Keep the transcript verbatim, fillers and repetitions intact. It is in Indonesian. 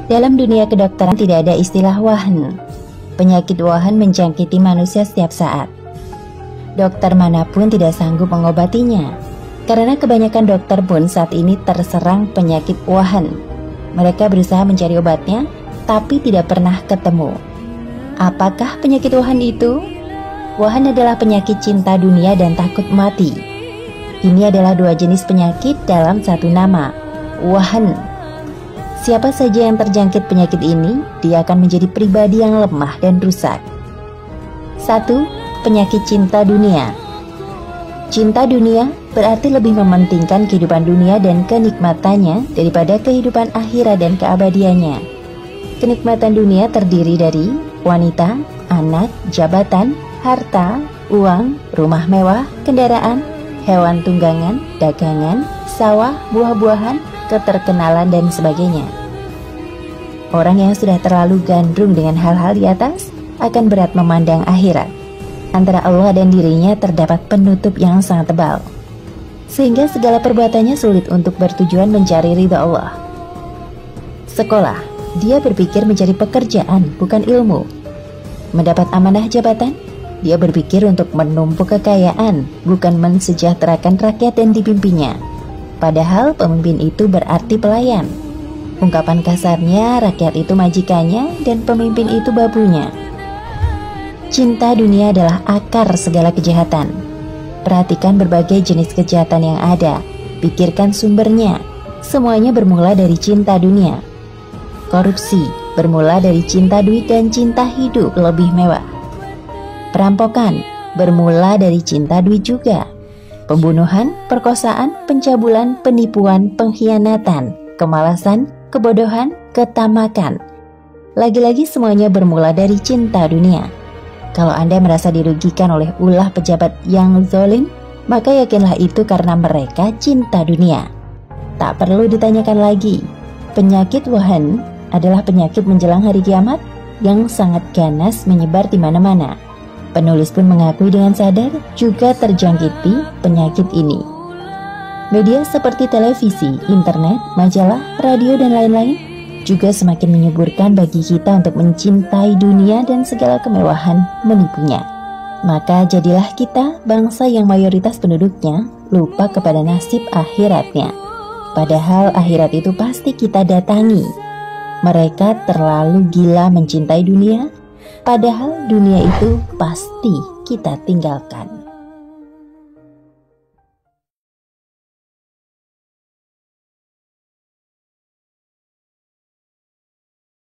Dalam dunia kedokteran tidak ada istilah wahan. Penyakit wahan menjangkiti manusia setiap saat. Dokter manapun tidak sanggup mengobatinya, karena kebanyakan dokter pun saat ini terserang penyakit wahan. Mereka berusaha mencari obatnya, tapi tidak pernah ketemu. Apakah penyakit wahan itu? Wahan adalah penyakit cinta dunia dan takut mati. Ini adalah dua jenis penyakit dalam satu nama, wahan. Siapa saja yang terjangkit penyakit ini, dia akan menjadi pribadi yang lemah dan rusak. Satu. Penyakit cinta dunia. Cinta dunia berarti lebih mementingkan kehidupan dunia dan kenikmatannya daripada kehidupan akhirat dan keabadiannya. Kenikmatan dunia terdiri dari wanita, anak, jabatan, harta, uang, rumah mewah, kendaraan, hewan tunggangan, dagangan, sawah, buah-buahan, keterkenalan, dan sebagainya. Orang yang sudah terlalu gandrung dengan hal-hal di atas akan berat memandang akhirat. Antara Allah dan dirinya terdapat penutup yang sangat tebal, sehingga segala perbuatannya sulit untuk bertujuan mencari ridha Allah. Sekolah, dia berpikir mencari pekerjaan, bukan ilmu. Mendapat amanah jabatan, dia berpikir untuk menumpuk kekayaan, bukan mensejahterakan rakyat yang dipimpinnya. Padahal pemimpin itu berarti pelayan. Ungkapan kasarnya, rakyat itu majikannya dan pemimpin itu babunya. Cinta dunia adalah akar segala kejahatan. Perhatikan berbagai jenis kejahatan yang ada. Pikirkan sumbernya. Semuanya bermula dari cinta dunia. Korupsi bermula dari cinta duit dan cinta hidup lebih mewah. Perampokan bermula dari cinta duit juga. Pembunuhan, perkosaan, pencabulan, penipuan, pengkhianatan, kemalasan, kebodohan, ketamakan. Lagi-lagi semuanya bermula dari cinta dunia. Kalau Anda merasa dirugikan oleh ulah pejabat yang zalim, maka yakinlah itu karena mereka cinta dunia. Tak perlu ditanyakan lagi. Penyakit wahan adalah penyakit menjelang hari kiamat yang sangat ganas menyebar di mana-mana. Penulis pun mengakui dengan sadar juga terjangkiti penyakit ini. Media seperti televisi, internet, majalah, radio, dan lain-lain juga semakin menyuburkan bagi kita untuk mencintai dunia dan segala kemewahan menipunya. Maka jadilah kita bangsa yang mayoritas penduduknya lupa kepada nasib akhiratnya. Padahal akhirat itu pasti kita datangi. Mereka terlalu gila mencintai dunia, padahal dunia itu pasti kita tinggalkan.